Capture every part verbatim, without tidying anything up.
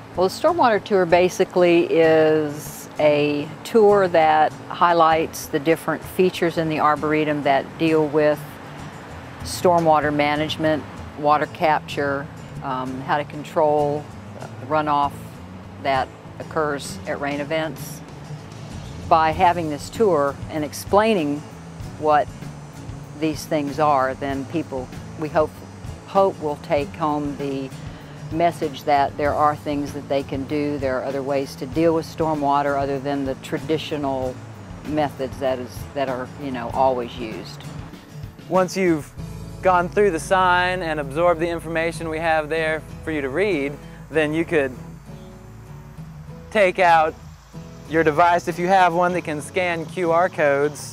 Well, the Stormwater Tour basically is a tour that highlights the different features in the Arboretum that deal with stormwater management, water capture, um, how to control the runoff that occurs at rain events. By having this tour and explaining what these things are, then people, we hope, hope will take home the message that there are things that they can do, there are other ways to deal with stormwater other than the traditional methods that is that are, you know, always used. Once you've gone through the sign and absorbed the information we have there for you to read, then you could take out your device, if you have one that can scan Q R codes,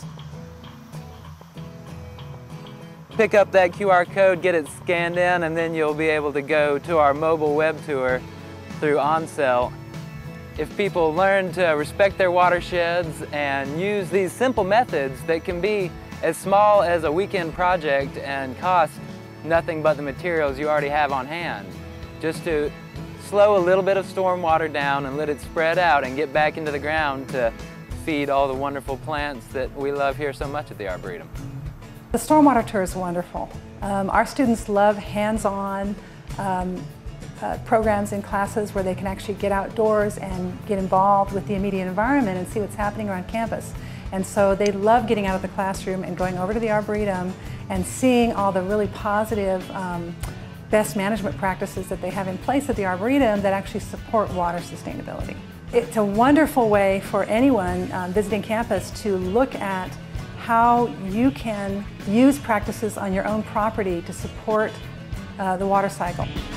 pick up that Q R code, get it scanned in, and then you'll be able to go to our mobile web tour through OnCell. If people learn to respect their watersheds and use these simple methods that can be as small as a weekend project and cost nothing but the materials you already have on hand, just to slow a little bit of storm water down and let it spread out and get back into the ground to feed all the wonderful plants that we love here so much at the Arboretum. The Stormwater Tour is wonderful. Um, our students love hands-on um, uh, programs in classes where they can actually get outdoors and get involved with the immediate environment and see what's happening around campus. And so they love getting out of the classroom and going over to the Arboretum and seeing all the really positive um, best management practices that they have in place at the Arboretum that actually support water sustainability. It's a wonderful way for anyone um, visiting campus to look at how you can use practices on your own property to support uh, the water cycle.